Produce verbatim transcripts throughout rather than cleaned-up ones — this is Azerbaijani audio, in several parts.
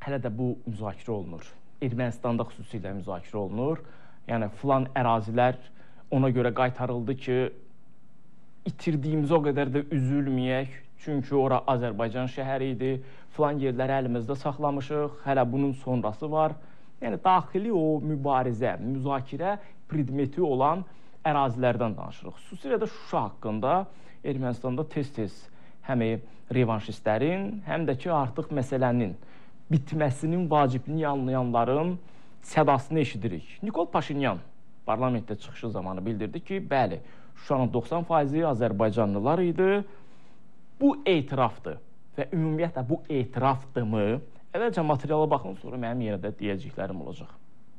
hələ də bu müzakirə olunur. Ermənistanda xüsusilə müzakirə olunur. Yəni, filan ərazilər ona görə qaytarıldı ki, itirdiyimiz o qədər də üzülməyək. Çünki ora Azərbaycan şəhəri idi. Filan yerləri əlimizdə saxlamışıq. Hələ bunun sonrası var. Yəni, daxili o mübarizə, müzakirə predmeti olan ərazilərdən danışırıq. Xüsusilə də Şuşa haqqında Ermənistanda tez-tez həm revanşistlərin, həm də ki, artıq məsələnin bitməsinin vacibliyini anlayanların sədasını eşidirik. Nikol Paşinyan parlamentdə çıxışı zamanı bildirdi ki, bəli, Şuşanın doxsan faizi Azərbaycanlılar idi. Bu etirafdır və ümumiyyətlə bu etiraftırmı? Əvvəlcə materiala baxın, sonra mənim yenə də deyəcəklərim olacaq.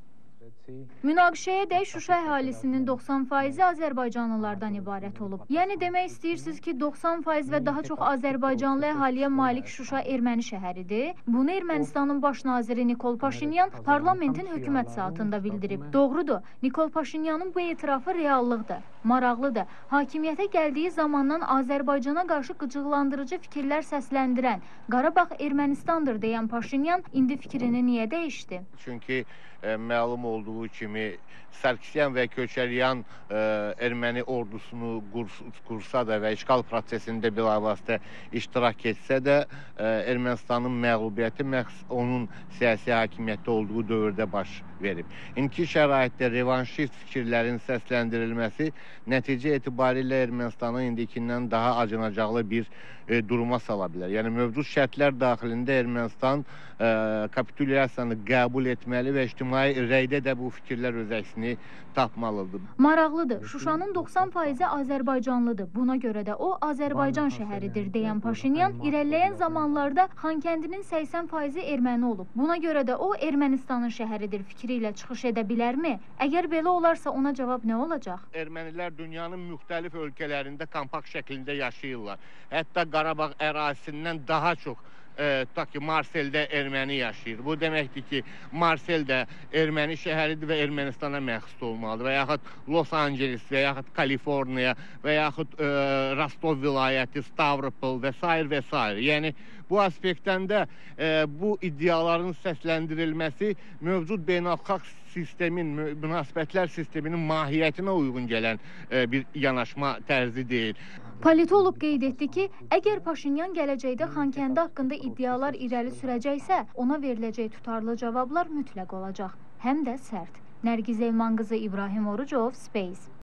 Münaqişəyə dək Şuşa əhalisinin doxsan faizi Azərbaycanlılardan ibarət olub. Yəni demək istəyirsiniz ki, doxsan faiz və daha çox Azərbaycanlı əhaliyə malik Şuşa erməni şəhəridir. Bunu Ermənistanın baş naziri Nikol Paşinyan parlamentin hökumət saatında bildirib. Doğrudur, Nikol Paşinyanın bu etirafı reallıqdır, maraqlıdır. Hakimiyyətə gəldiyi zamandan Azərbaycana qarşı qıcıqlandırıcı fikirlər səsləndirən Qarabağ Ermənistandır deyən Paşinyan indi fikrini niyə dəyişdi? Çünki e, məlum olduğu kimi Sarkisyan və Köçəryan e, erməni ordusunu qursa da və işğal prosesində bilavasitə iştirak etsə də e, Ermənistanın məğlubiyyəti məhz onun siyasi hakimiyyətdə olduğu dövrdə baş verib. İndiki şəraitdə revanşist fikirlərin səsləndirilməsi nəticə etibarilə Ermənistanın indikindən daha acınacaqlı bir e, duruma sala bilər. Yəni mövcud şərtlər daxilində Ermənistan e, kapitulyasiyanı qəbul etməli və ictimai rəydə də bu fikirlər öz əksini tapmalıdır. Maraqlıdır. Şuşanın doxsan faizi Azərbaycanlıdır. Buna görə də o Azərbaycan şəhəridir deyən Paşinyan irəliləyən zamanlarda Xankəndinin səksən faizi erməni olub. Buna görə də o Ermənistanın şəhəridir fikri ilə çıxış edə bilərmi? Əgər belə olarsa ona cavab nə olacaq? Ermənilər dünyanın müxtəlif ölkələrində kompakt şəkildə yaşayırlar. Hətta Qarabağ ərazisindən daha çox E, ta ki Marseldə erməni yaşayır. Bu deməkdir ki, Marsel də erməni şəhəridir və Ermənistana məxsus olmalıdır. Və yaxud Los Angeles, və yaxud Kaliforniya, və yaxud e, Rostov vilayəti, Stavropol və s. və s. Yəni, bu aspektdən də e, bu iddiaların səsləndirilməsi mövcud beynəlxalq sistemin, münasibətlər sisteminin mahiyyətinə uyğun gələn e, bir yanaşma tərzi deyil. Politolog qeyd etdi ki, əgər Paşinyan gələcəkdə Xankəndi haqqında iddialar irəli sürəcəksə, ona veriləcək tutarlı cavablar mütləq olacaq, həm də sərt. Nərgiz Elman qızı, İbrahim Orucov, Space.